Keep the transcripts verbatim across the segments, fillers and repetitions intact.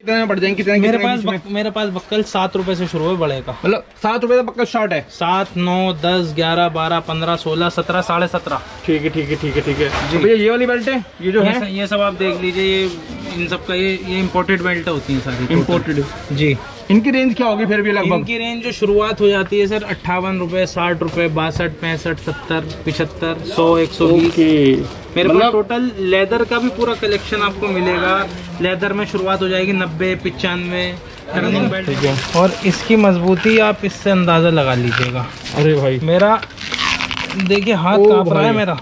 कितने में पड़ जाएंगे? कितने मेरे पास बक, मेरे पास बक्कल सात रुपए से शुरू है बड़े का। मतलब सात रुपए का बक्कल स्टार्ट है? सात, नौ, दस, ग्यारह, बारह, पंद्रह, सोलह, सत्रह, साढ़े सत्रह। ठीक है ठीक है ठीक है ठीक है जी। भैया ये वाली बेल्ट है, ये जो ये है ये सब आप देख लीजिए, ये इन सब का ये ये इम्पोर्टेड बेल्ट होती है सारी। इम्पोर्टेड जी। इनकी रेंज क्या होगी फिर भी लगभग? इनकी रेंज जो शुरुआत हो जाती है सर अट्ठावन रुपए, साठ रुपए, बासठ, पैंसठ, सत्तर, पिछहत्तर, सौ, एक सौ बीस। मेरे पास टोटल लेदर का भी पूरा कलेक्शन आपको मिलेगा। लेदर में शुरुआत हो जाएगी नब्बे, पिचानवे टर्निंग बेल्ट। और इसकी मजबूती आप इससे अंदाजा लगा लीजिएगा। अरे भाई मेरा देखिए हाथ कांप रहा है मेरा।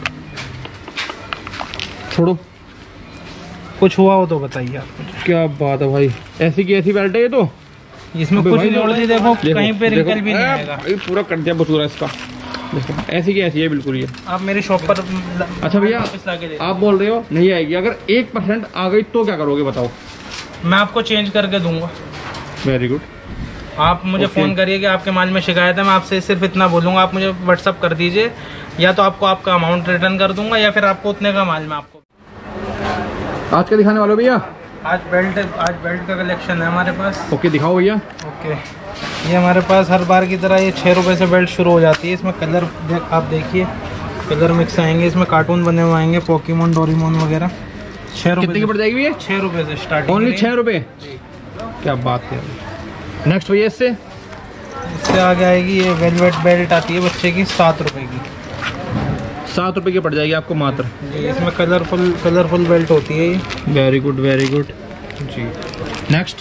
छोड़ो, कुछ हुआ हो तो बताइए आप। क्या बात है भाई, ऐसी की ऐसी बेल्ट है ये तो। इसमें कुछ जोड़ दी, देखो कहीं पे रिंकल भी नहीं आएगा। पूरा कट दिया बटूरा इसका। ऐसी की ऐसी है बिल्कुल ये। आप मेरी शॉप पर। अच्छा भैया आप बोल रहे हो नहीं आएगी, अगर एक परसेंट आ गई तो क्या करोगे बताओ? मैं आपको चेंज करके दूंगा। Very good. आप मुझे फ़ोन करिए कि आपके माल में शिकायत है, मैं आपसे सिर्फ इतना बोलूँगा, आप मुझे व्हाट्सअप कर दीजिए, या तो आपको आपका अमाउंट रिटर्न कर दूंगा या फिर आपको उतने का माल मैं आपको। आज क्या दिखाने वाले हो भैया? आज बेल्ट आज बेल्ट का कलेक्शन है हमारे पास। ओके दिखाओ भैया। ओके, ये हमारे पास हर बार की तरह ये छः रुपये से बेल्ट शुरू हो जाती है। इसमें कलर देख आप देखिए, कलर मिक्स आएंगे, इसमें कार्टून बने हुए आएंगे, पोकेमोन, डोरेमोन वगैरह। छः रुपये कितने की पड़ जाएगी भैया? छः रुपये से स्टार्ट। ओनली छः रुपये? क्या बात है। नेक्स्ट भैया इससे इससे आगे आएगी ये वेलवेट बेल्ट आती है बच्चे की, सात रुपये की। सात रुपये की पड़ जाएगी आपको मात्र जी। इसमें कलरफुल कलरफुल बेल्ट होती है ये। वेरी गुड वेरी गुड जी। नेक्स्ट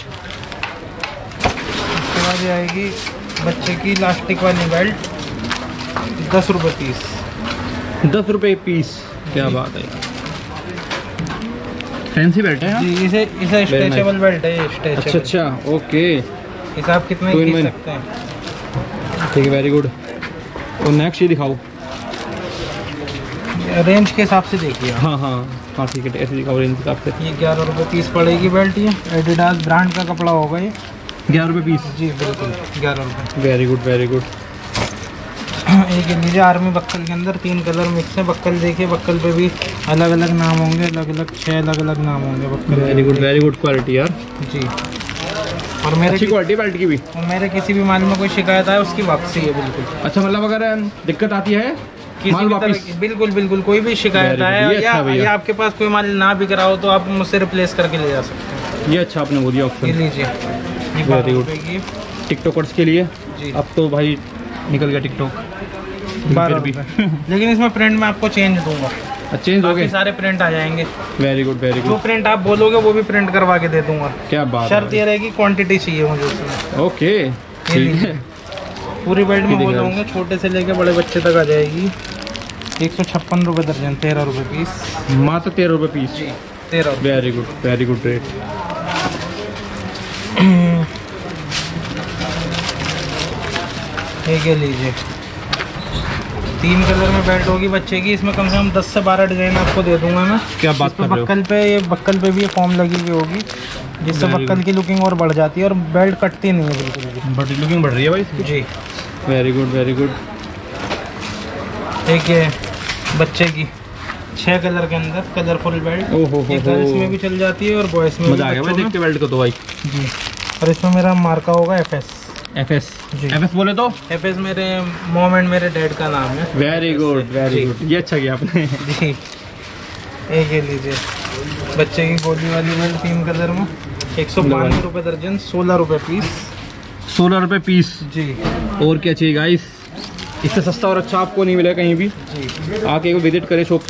इसके बाद ये आएगी बच्चे की इलास्टिक वाली बेल्ट, दस रुपये पीस। दस रुपये पीस, क्या बात है यार, फैंसी बेल्ट है जी। इसे इसे स्ट्रेचेबल बेल्ट है ये, स्ट्रेचेबल। अच्छा अच्छा ओके। इसे आप कितने तो खींच सकते हैं। ठीक है वेरी गुड। तो नेक्स्ट ये दिखाओ। रेंज के हिसाब से देखिए। हाँ हाँ हाँ ठीक है, ऐसे दिखाओ रेंज के हिसाब से। ये ग्यारह रुपये पीस पड़ेगी बेल्ट। ये एडिडास ब्रांड का कपड़ा होगा ये। ग्यारह रुपये पीस? जी बिल्कुल ग्यारह रुपये। Very good very good. एक नीचे आर्मी बक्कल के अंदर तीन कलर मिक्स है। बक्कल देखिए, बक्कल पे भी अलग अलग नाम होंगे, अलग अलग छः अलग अलग नाम होंगे buckle. Very good very good quality यार जी। और मेरे अच्छी क्वालिटी बेल्ट की भी। और मेरे किसी भी माल में कोई शिकायत आए उसकी वापसी है बिल्कुल। अच्छा, मतलब अगर दिक्कत आती है माल वापस? बिल्कुल बिल्कुल, कोई भी शिकायत आए या, अच्छा या आपके पास कोई माल ना बिक रहा हो तो आप मुझसे रिप्लेस करके ले जा सकते हैं। ये अच्छा आपने बोल दिया ऑप्शन। लीजिए, वेरी गुड। टिकटॉकर्स के लिए जी। अब तो भाई निकल गया टिकटॉक बारह भी। लेकिन इसमें प्रिंट मैं आपको चेंज दूंगा। चेंज हो गए सारे प्रिंट आ जाएंगे। Very good very good. जो प्रिंट आप बोलोगे वो भी प्रिंट करवा के दे दूंगा। क्या बात। शर्त ये रहेगी क्वांटिटी चाहिए मुझे उसमें। ओके ठीक है। पूरी बेल्ट में बोल होंगे, छोटे से लेके बड़े बच्चे तक आ जाएगी। एक सौ छप्पन रुपये दर्जन, तेरह रुपये पीस। मात्र तेरह रुपये पीस जी। तेरह। Very good very good rate. ठीक है लीजिए, तीन कलर में बेल्ट होगी बच्चे की। इसमें कम से कम दस से बारह डिजाइन आपको दे दूंगा मैं। क्या बात कर रहे हो। बक्कल पे ये बक्कल पे भी ये फॉर्म लगी हुई होगी, जिससे बक्कल की लुकिंग और बढ़ जाती है और बेल्ट कटती नहीं है बिल्कुल भी। बट लुकिंग बढ़ रही है भाई इसकी। जी वेरी गुड वेरी गुड। एक ये बच्चे की छह कलर के अंदर कलरफुल बेल्ट। ओहो ये गर्ल्स में भी चल जाती है और बॉयज में। मजा आ गया भाई देख के बेल्ट को तो भाई जी। और इसमें मेरा मार्का होगा एफ एस। एफ एस जी। एफ एस बोले तो एफ एस मेरे मॉम एंड मेरे डैड का नाम है। वेरी गुड वेरी गुड, ये अच्छा किया आपने जी। एक ये लीजिए बच्चे की गोली वाली बेल्ट, तीन कलर में, एक सौ बानवे रुपये दर्जन, सोलह रुपये पीस। सोलह रुपये पीस जी। और क्या चाहिए गाइस, इससे सस्ता और अच्छा आपको नहीं मिलेगा कहीं भी जी। आके एक विजिट करें शॉप पे।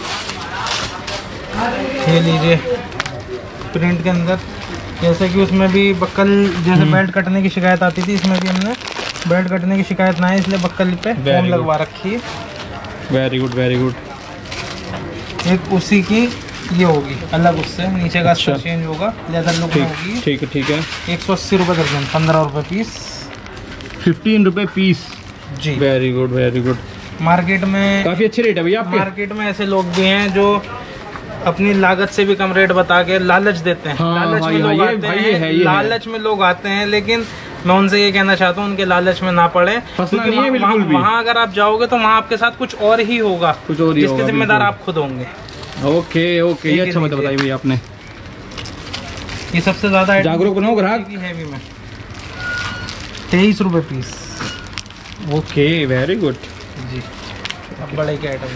ये लीजिए प्रिंट के अंदर, जैसे कि उसमें भी बक्कल जैसे बेल्ट कटने की शिकायत आती थी, इसमें भी हमने बेल्ट कटने की शिकायत ना है इसलिए बक्कल पे फोम लगवा रखी है। Very good very good. एक उसी की ये होगी अलग, उससे नीचे का अच्छा। चेंज होगा, लेदर लुक होगी। ठीक है ठीक है। एक सौ अस्सी रुपये दर्जन, पंद्रह रुपये पीस। फिफ्टीन रुपये पीस जी। Very good very good. Market में काफ़ी अच्छे रेट है भैया आपके। मार्केट में ऐसे लोग भी हैं जो अपनी लागत से भी कम रेट बता के लालच देते हैं। हाँ, लालच हाँ, में लोग ये, आते भाई, हैं ये है, ये लालच में लोग आते हैं, लेकिन मैं उनसे ये कहना चाहता हूँ उनके लालच में ना पड़े, क्योंकि वहाँ अगर आप जाओगे तो वहाँ आपके साथ कुछ और ही होगा, कुछ और ही जिसके जिम्मेदार आप खुद होंगे। ओके ओके, ये अच्छा मतलब बताइए भैया आपने। ये सबसे ज्यादा जागरूक बनाओ ग्राहक। हैवी में तेईस रुपए पीस। ओके वेरी गुड जी। अब बड़े के आइटम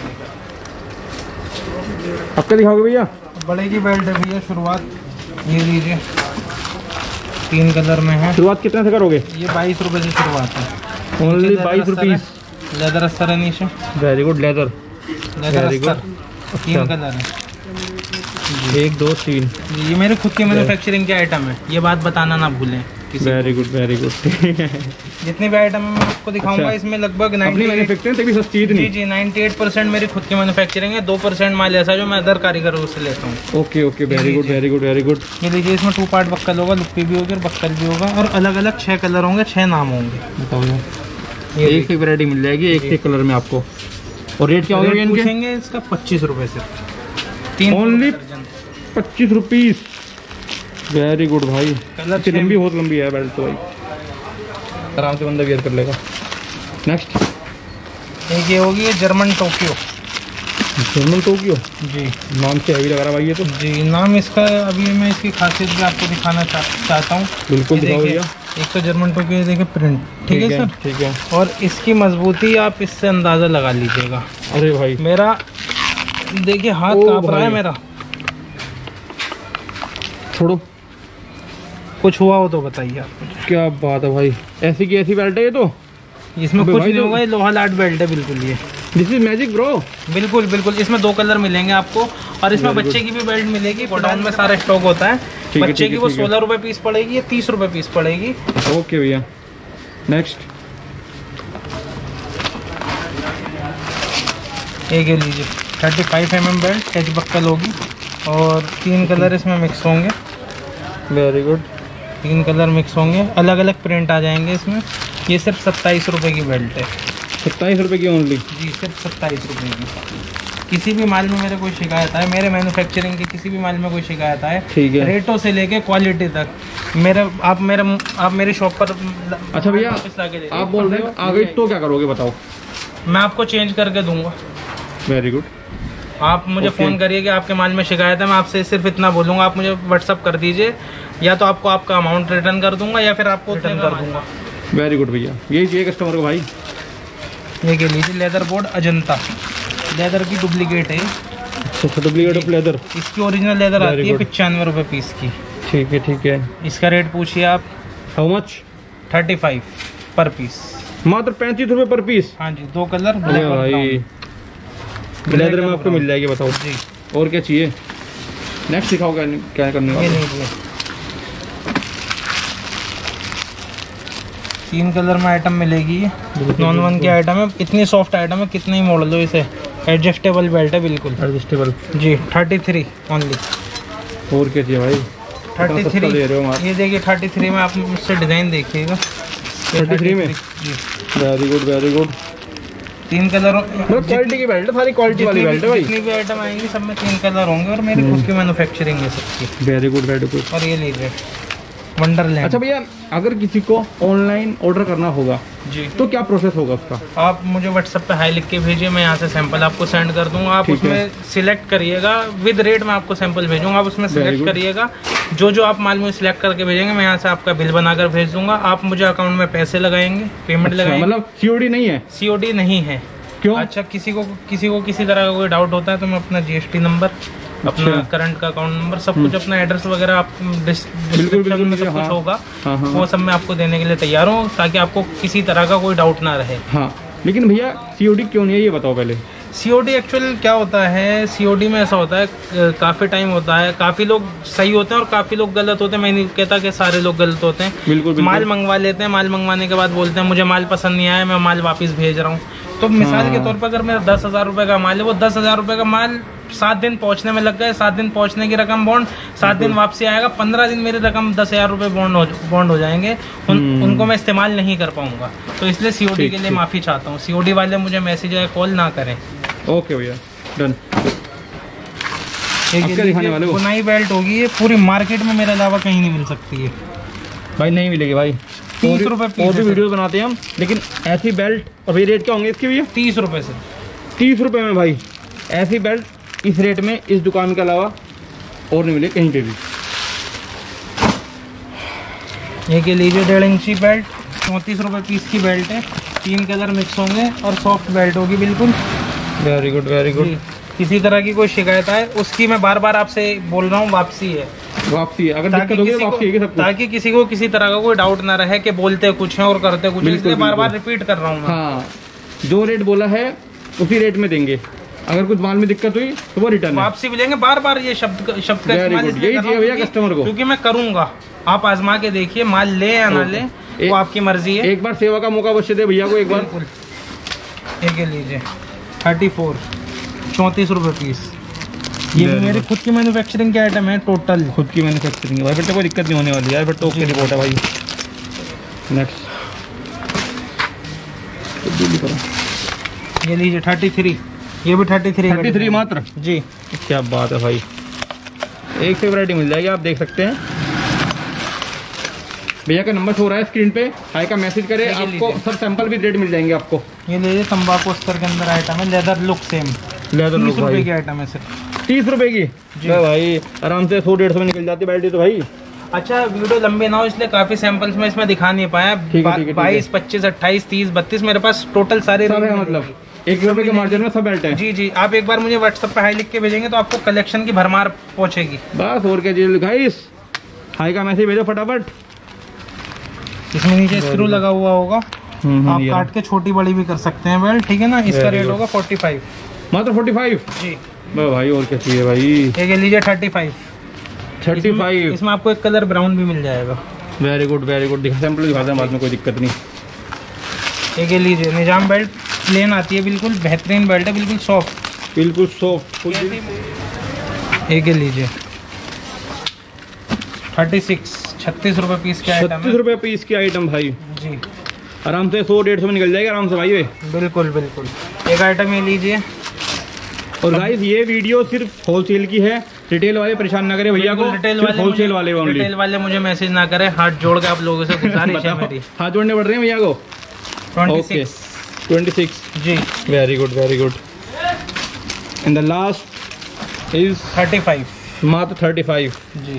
आपका दिखाओगे भैया? बड़े की बेल्ट है भैया, शुरुआत ये लीजिए, तीन कलर में है। शुरुआत कितने से करोगे? ये बाईस रुपए से शुरुआत है। ओनली बाईस रुपीज। लेदर अस्तर है नीचे। Very good leather. लेदर अस्तर तीन कलर है। एक दो तीन। ये मेरे खुद के मैन्युफैक्चरिंग के आइटम है, ये बात बताना ना भूलें। Very good very good. जितने भी आइटम मैं आपको दिखाऊंगा, अच्छा। इसमें लगभग अट्ठानवे परसेंट मेरी खुद की मैन्युफैक्चरिंग है। दो परसेंट माल ऐसा जो मैं अदर कारीगरों से लेता हूँ। Okay okay very good very good very good. ये लीजिए, इसमें टू पार्ट बक्कल होगा, लुप्पी भी होगी और बक्कल भी होगा, और अलग अलग छह कलर होंगे, छह नाम होंगे। बताओ ये एक एक वैरायटी मिल जाएगी एक एक कलर में आपको। और रेट क्या होगा पूछेंगे इसका? पच्चीस रुपए सिर्फ, तीन ओनली पच्चीस रुपीज। वेरी गुड भाई। कलर लंबी बहुत लंबी है बेल्ट तो भाई, आराम से बंदा वेयर कर लेगा। नेक्स्ट एक ये होगी जर्मन टोक्यो। जर्मन टोक्यो जी, नाम से हैवी लग रहा है भाई ये तो। जी नाम इसका, अभी मैं इसकी खासियत भी आपको दिखाना चा, चाहता हूँ। बिल्कुल दिखाओ भैया। एक तो जर्मन टोक्यो देखिए प्रिंट, ठीक है सर, ठीक है। और इसकी मजबूती आप इससे अंदाजा लगा लीजिएगा। अरे भाई मेरा देखिए हाथ कांप रहा है मेरा। छोड़ो, कुछ हुआ हो तो बताइए आप मुझे। क्या बात है भाई, ऐसी की ऐसी बेल्ट है ये तो। इसमें कुछ नहीं होगा, ये लोहा लाट बेल्ट है बिल्कुल। ये दिस इज मैजिक ब्रो। बिल्कुल बिल्कुल। इसमें दो कलर मिलेंगे आपको, और इसमें बच्चे की भी बेल्ट मिलेगी। गोडाउन में सारा स्टॉक होता है। बच्चे की वो सोलह रुपए पीस पड़ेगी, ये तीस रुपए पीस पड़ेगी। ओके भैया। नेक्स्ट एक ये लीजिए, thirty five M M belt, H buckle होगी, और तीन कलर इसमें मिक्स होंगे। Very good. तीन कलर मिक्स होंगे, अलग अलग प्रिंट आ जाएंगे इसमें। ये सिर्फ सत्ताईस रुपए की बेल्ट है। सत्ताईस रुपए की ओनली? जी सिर्फ सत्ताईस रुपए की। किसी भी माल में मेरे कोई शिकायत आए, मेरे मैन्युफैक्चरिंग की किसी भी माल में कोई शिकायत आए, ठीक है, रेटों से लेके क्वालिटी तक, मेरे आप मेरे आप मेरी शॉप पर। अच्छा भैया, आप बोल रहे हो आ गई तो क्या करोगे बताओ? मैं आपको चेंज करके दूंगा। Very good. आप मुझे okay. फ़ोन करिए कि आपके माल में शिकायत है, मैं आपसे सिर्फ इतना बोलूँगा, आप मुझे व्हाट्सअप कर दीजिए, या तो आपको आपका अमाउंट रिटर्न कर दूंगा या फिर आपको रिटर्न कर दूंगा। वेरी गुड भैया, यही चाहिए कस्टमर को भाई। ये के लीजिए, लेदर बोर्ड अजंता, लेदर की डुप्लीकेट है। अच्छा, डुप्लीकेट ऑफ लेदर। इसकी ओरिजिनल लेदर आती है पचानवे रुपये पीस की। ठीक है ठीक है। इसका रेट पूछिए आप। How much? Thirty five per piece. मात्र पैंतीस रुपये पर पीस? हाँ जी, दो कलर भाई लेदर में आपको मिल जाएगी। बताओ जी, और क्या चाहिए? नेक्स्ट दिखाओ क्या क्या करने वाला। तीन कलर में आइटम मिलेगी, नॉन वन की आइटम है। इतनी सॉफ्ट आइटम है, कितने ही मॉडल हो इसे। एडजस्टेबल बेल्ट है, बिल्कुल एडजस्टेबल जी। Thirty three only. और क्या चाहिए भाई? थर्टी थ्री दे रहे हो आप। ये देखिए थर्टी थ्री में आप मुझसे डिजाइन देखिएगा। थर्टी थ्री में जी। Very good very good. तीन कलर, क्वालिटी की बेल्ट है, सारी क्वालिटी वाली बेल्ट है भाई। जितनी भी आइटम आएंगी सब में तीन कलर होंगे, और मेरी खुद की मैन्युफैक्चरिंग है सबकी। Very good very good. और ये लीजिए वंडरलैंड। अच्छा भैया, अगर किसी को ऑनलाइन ऑर्डर करना होगा जी, तो क्या प्रोसेस होगा उसका? आप मुझे व्हाट्सएप पे हाई लिख के भेजिए, मैं यहाँ से सैंपल आपको सेंड कर दूंगा। आप उसमें सिलेक्ट करिएगा, विद रेट में आपको सैंपल भेजूंगा। आप उसमें सिलेक्ट करिएगा, जो जो आप माल मुझे सिलेक्ट करके भेजेंगे, मैं यहाँ से आपका बिल बनाकर भेज दूंगा। आप मुझे अकाउंट में पैसे लगाएंगे, पेमेंट लगाएंगे। मतलब सीओडी नहीं है? सीओडी नहीं है। क्यों? अच्छा, किसी को किसी को किसी तरह का कोई डाउट होता है तो मैं अपना जीएसटी नंबर, अपना करंट का अकाउंट नंबर, सब कुछ, अपना एड्रेस वगैरह आप डिस्क्रिप्शन में सब कुछ होगा, वो सब मैं आपको देने के लिए तैयार हूँ, ताकि आपको किसी तरह का कोई डाउट ना रहे। हाँ, लेकिन भैया सीओडी क्यों नहीं है ये बताओ पहले। सीओडी एक्चुअल क्या होता है, सीओडी में ऐसा होता है, काफ़ी टाइम होता है, काफ़ी लोग सही होते हैं और काफ़ी लोग गलत होते हैं। मैं नहीं कहता कि सारे लोग गलत होते हैं। बिल्कुल, बिल्कुल। माल मंगवा लेते हैं, माल मंगवाने के बाद बोलते हैं मुझे माल पसंद नहीं आया, मैं माल वापस भेज रहा हूँ। तो मिसाल हाँ। के तौर पर अगर मेरा दस हज़ार रुपये का माल है, वो दस हज़ार रुपये का माल सात दिन पहुंचने में लग गए, सात दिन पहुंचने की रकम बॉन्ड, सात दिन वापसी आएगा, पंद्रह दिन मेरी रकम दस हजार रुपये बॉन्ड हो बॉन्ड हो जाएंगे। उन, उनको मैं इस्तेमाल नहीं कर पाऊंगा। तो इसलिए सीओडी के लिए माफ़ी चाहता हूँ। सीओडी वाले मुझे मैसेज या कॉल ना करें। ओके भैया, डन। बुनाई बेल्ट होगी, ये पूरी मार्केट में मेरे अलावा कहीं नहीं मिल सकती है भाई। नहीं मिलेगी भाई। तीस रुपये और भी वीडियो बनाते हैं हम, लेकिन ऐसी बेल्ट अभी रेट क्या होंगे इसके भैया? तीस रुपये से। तीस रुपये में भाई ऐसी बेल्ट इस रेट में इस दुकान के अलावा और नहीं मिले कहीं पे भी। एक ये लीजिए डेढ़ इंची बेल्ट, चौंतीस रुपये पीस की बेल्ट है, तीन कलर मिक्स होंगे और सॉफ्ट बेल्ट होगी बिल्कुल। Very good very good. किसी तरह की कोई शिकायत आए उसकी मैं बार बार आपसे बोल रहा हूँ, वापसी है, वापसी है। अगर ताकि दिक्कत होगी किसी तो वापसी है को, सब कुछ। ताकि किसी को किसी तरह का कोई डाउट ना रहे कि बोलते कुछ है और करते कुछ है, इसलिए बार बार रिपीट कर रहा हूँ मैं। हाँ, जो रेट बोला है उसी रेट में देंगे। अगर कुछ माल में दिक्कत हुई तो वो रिटर्न वापसी भी लेंगे। बार बार ये शब्द शब्द का इस्तेमाल इसलिए यही कर रहा चाहिए हूँ भैया क्योंकि- कस्टमर को। क्योंकि मैं करूंगा, आप आजमा के देखिए, माल ले या ना ले वो आपकी मर्जी है। एक बार सेवा का मौका अवश्य दे भैया को एक बार। एक ये लीजिए थर्टी फोर, चौंतीस रुपये पीस। ये भी मेरी खुद की मैन्युफैक्चरिंग के आइटम है टोटल। खुद की मैन्युफैक्चरिंग है भाई, फिर तो कोई दिक्कत नहीं होने वाली यार, फिर तो ओके रिपोर्ट है भाई। नेक्स्ट ये लीजिए थर्टी थ्री, ये भी थर्टी थ्री थर्टी थ्री मात्र जी। क्या बात है भाई, एक से वैरायटी मिल जाएगी, आप देख सकते हैं। भैया का नंबर हो रहा है स्क्रीन पे, हाई का मैसेज करें, आपको सब सैंपल भी रेट मिल जाएंगे आपको। ये लीजिए तंबाकू अस्तर के अंदर आइटम है, leather look same, leather look रुपए भाई, की आइटम है सिर्फ तीस रुपए की। भाई आराम से सौ डेढ़ सौ में निकल जाती बैटरी तो भाई। अच्छा वीडियो लंबी ना हो इसलिए काफी सैंपल्स में इसमें दिखा नहीं पाया। बाईस, पच्चीस, अट्ठाईस, तीस, बत्तीस मेरे पास टोटल सारे सब है, मतलब एक रुपए के मार्जिन में सब बेल्ट है। जी जी, आप एक बार मुझे व्हाट्सएप पे हाई लिख के भेजेंगे तो आपको कलेक्शन की भरमार पहुंचेगी। बस और क्या जी गाइस, हाई का मैसेज भेजो फटाफट। इसमें नीचे स्क्रू लगा हुआ होगा, आप काट के छोटी बड़ी भी कर सकते हैं बेल्ट, ठीक है ना। इसका रेट होगा फोर्टी फाइव, मात्र फोर्टी फाइव जी भाई। और क्या चाहिए भाई, एक लीजिए थर्टी फाइव, थर्टी फाइव। इसमें आपको एक कलर ब्राउन भी मिल जाएगा। वेरी गुड वेरी गुड, दिखा सैंपल दिखा दें बाद में, कोई दिक्कत नहीं। एक ये लीजिए निजाम बेल्ट, प्लेन आती है बिल्कुल, बेहतरीन बेल्ट है, बिल्कुल सॉफ्ट, बिल्कुल सॉफ्ट। एक ये लीजिए थर्टी सिक्स, छत्तीस रुपये पीस के आइटम छत्तीस रुपये पीस की आइटम भाई, जी। आराम से सौ डेढ़ सौ में निकल जाएगा आराम से भाई वे। बिल्कुल बिल्कुल। एक आइटम ये लीजिए। और गाइस ये वीडियो सिर्फ होलसेल की है, रिटेल वाले परेशान ना करें भैया को, रिटेल वाले होलसेल वाले ओनली। रिटेल वाले मुझे मैसेज ना करें, हाथ जोड़ के आप लोगों से गुजारिश है मेरी। हाथ जोड़ने पड़ रहे हैं भैया को। ट्वेंटी सिक्स, ट्वेंटी सिक्स जी। Very good very good. And the last is thirty five, मात्र थर्टी फाइव जी।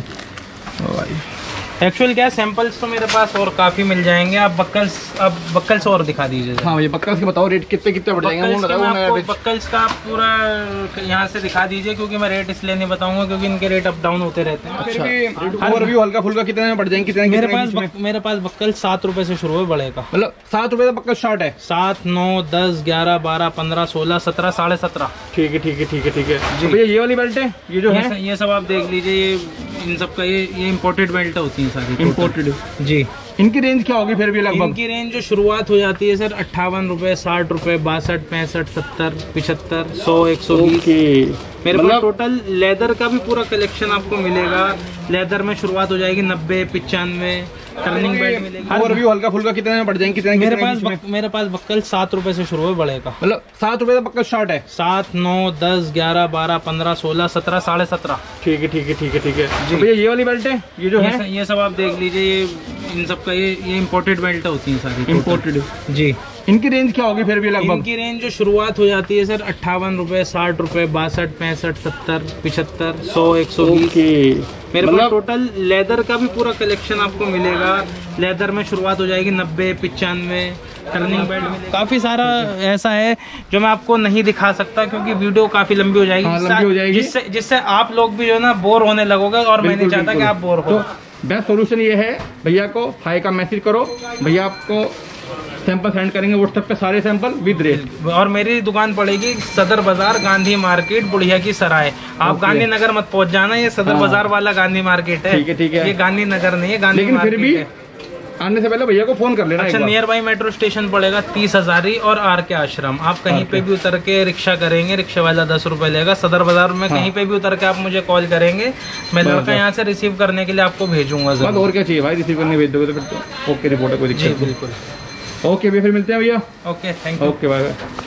एक्चुअल क्या सैंपल्स तो मेरे पास और काफी मिल जाएंगे। आप बक्कल्स, अब बक्कल्स और दिखा दीजिए। हाँ भैया बक्कल्स के बताओ रेट कितने कितने पड़ जाएंगे। बक्कल्स के मैं आपको बक्कल्स का आप पूरा यहाँ से दिखा दीजिए, क्योंकि मैं रेट इसलिए नहीं बताऊंगा क्योंकि इनके रेट अप डाउन होते रहते हैं। अच्छा, और भी हल्का फुल्का कितने में पड़ जाएंगे, कितने मेरे पास बक, मेरे पास बक्कल सात रुपए से शुरू है बड़े का, मतलब सात रुपए का बक्कल स्टार्ट है। सात, नौ, दस, ग्यारह, बारह, पंद्रह, सोलह, सत्रह, साढ़े सत्रह। ठीक है ठीक है ठीक है ठीक है। भैया ये वाली बेल्ट है, ये जो है ये सब आप देख लीजिए, ये इन सब का ये ये इम्पोर्टेड बेल्ट होती है सारी, इम्पोर्टेड जी। इनकी रेंज क्या होगी फिर भी लगभग? इनकी रेंज जो शुरुआत हो जाती है सर अट्ठावन रुपए, साठ रुपए, बासठ, पैंसठ, सत्तर, पिछहत्तर, सौ, एक सौ बीस। मेरे पास टोटल लेदर का भी पूरा कलेक्शन आपको मिलेगा। लेदर में शुरुआत हो जाएगी नब्बे, पिचानवे, टर्निंग बेल्ट मिलेगी। और भी हल्का फुल्का कितने में पड़ जाएंगे, कितने मेरे पास बक, मेरे पास बक्कल सात रुपए से शुरू है बड़े का, मतलब सात रुपए का बक्कल स्टार्ट है। सात, नौ, दस, ग्यारह, बारह, पंद्रह, सोलह, सत्रह, साढ़े सत्रह। ठीक है ठीक है ठीक है ठीक है। भैया ये वाली बेल्ट है, ये जो है ये सब आप देख लीजिए, ये इन सब का ये ये इम्पोर्टेड बेल्ट होती है सारी, इम्पोर्टेड जी। इनकी रेंज क्या होगी फिर भी लगभग? इनकी रेंज जो शुरुआत हो जाती है सर अट्ठावन रुपए, साठ रुपए, बासठ, पैंसठ, सत्तर, पिछहत्तर, सौ, एक सौ बीस। मेरे पास टोटल लेदर का भी पूरा कलेक्शन आपको मिलेगा। लेदर में शुरुआत हो जाएगी नब्बे, पिचानवे, टर्निंग बेल्ट मिलेगा। काफी सारा ऐसा है जो मैं आपको नहीं दिखा सकता क्योंकि वीडियो काफी लंबी हो जाएगी, हाँ, लंबी हो जाएगी। जिससे जिससे आप लोग भी जो है ना बोर होने लगोगे, और मैं नहीं चाहता कि आप बोर हो। बेस्ट सोल्यूशन ये है, भैया को हाई का मैसेज करो, भैया आपको सैंपल सेंड करेंगे व्हाट्सएप पे, सारे सैंपल विद रेट। और मेरी दुकान पड़ेगी सदर बाजार, गांधी मार्केट, बुढ़िया की सराय। आप गांधीनगर मत पहुंच जाना, ये सदर हाँ। बाजार वाला गांधी मार्केट है। ठीक है ठीक है, ये गांधीनगर नहीं है, गांधी लेकिन फिर भी है। आने से पहले भैया को फोन कर लेना। अच्छा, नियर बाई मेट्रो स्टेशन पड़ेगा तीस हजारी और आर के आश्रम। आप कहीं पे भी उतर के रिक्शा करेंगे, रिक्शा वाला दस रुपए लेगा। सदर बाजार में हाँ। कहीं पे भी उतर के आप मुझे कॉल करेंगे, मैं लड़का यहाँ से रिसीव करने के लिए आपको भेजूंगा। और क्या चाहिए भाई, रिसीव करने भेज दोगे तो फिर तो ओके रिपोर्ट है, कोई दिक्कत। बिल्कुल। ओके भैया, फिर मिलते हैं भैया। Okay, thank you. Okay bye bye.